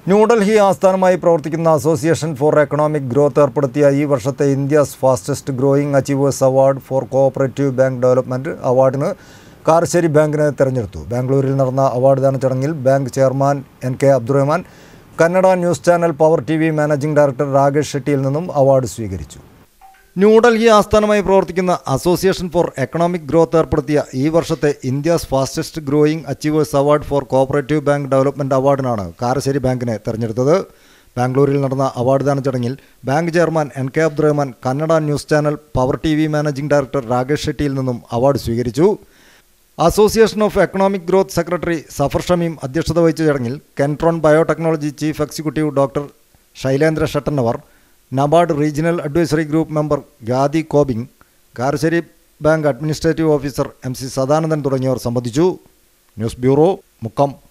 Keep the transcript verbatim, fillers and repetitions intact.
ന്യൂഡൽഹി ആസ്ഥാനമായി പ്രവർത്തിക്കുന്ന association for economic growth ഏർപ്പെടുത്തിയ ഈ വർഷത്തെ India's fastest growing achievers award for cooperative bank development അവാർഡിന് കാരശ്ശേരി ബാങ്കിനെ തെരഞ്ഞെടുത്തു. ബാംഗ്ലൂരിൽ നടന്ന അവാർഡ് ദാന ചടങ്ങിൽ bank chairman N K Abdurahman Kannada news channel power T V managing director Rakesh ഷെട്ടിയിൽ നിന്നും അവാർഡ് സ്വീകരിച്ചു. ന്യൂഡൽഹി ആസ്ഥാനമായി പ്രവർത്തിക്കുന്ന അസോസിയേഷൻ ഫോർ എക്കണോമിക് ഗ്രോത്ത് ഏർപ്പെടുത്തിയ ഈ വർഷത്തെ India's fastest growing achievers award for cooperative bank development അവാർഡിനാണ് കാരശ്ശേരി ബാങ്കിനെ തെരഞ്ഞെടുത്തത്. ബാംഗ്ലൂരിൽ നടന്ന അവാർഡ് ദാന ചടങ്ങിൽ bank chairman N K Abdurahman Kannada news channel power T V managing director Rakesh ഷെട്ടിയിൽ നിന്നും അവാർഡ് സ്വീകരിച്ചു. Association of economic growth secretary Zafar Shamim അധ്യക്ഷത വഹിച്ച ചടങ്ങിൽ Kentron biotechnology chief executive doctor Shailendra Shattannavar, NABARD regional advisory group member ഗാദി കോബിംഗ്, Karassery bank administrative officer M C Sadanandan തുടങ്ങിയവർ സംബന്ധിച്ചു. News bureau, Mukkam.